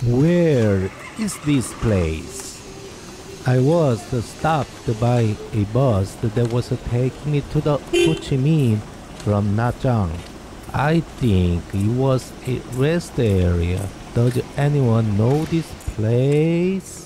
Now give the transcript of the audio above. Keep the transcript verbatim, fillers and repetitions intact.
Where is this place? I was stopped by a bus that was taking me to the Hochiminh from Nha Trang. I think it was a rest area. Does anyone know this place?